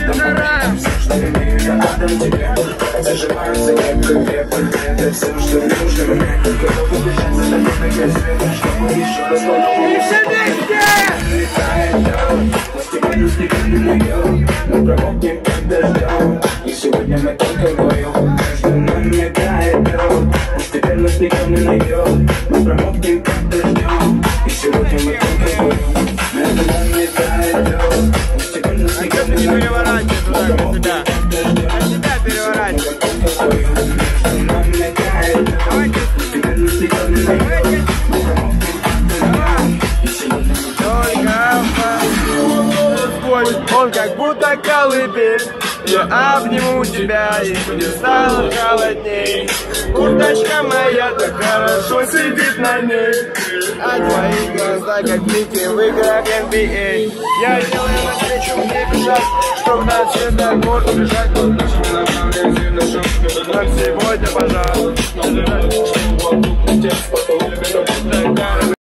Жара! Я отдам тебе, зажимается крепко, крепко. Это все, что нужно мне. Готов убежать за тобой на край света, чтобы еще раз полному. И все вместе! Летает лед, постепенно снегами найдем. Мы промокнем под дождем, и сегодня мы только вдвоем. Между нами тает лед, постепенно снегами найдем. Мы промокнем под дождем, и сегодня мы только вдвоем. Между нами тает лед, постепенно снегами найдем. Он как будто колыбель. Я обниму тебя, и будет стало холодней. Курточка моя так хорошо сидит на ней. А твои глаза как блики в играх NBA. Я делаю навстречу мне бежать, чтоб на светофор убежать. Нам сегодня, пожалуйста.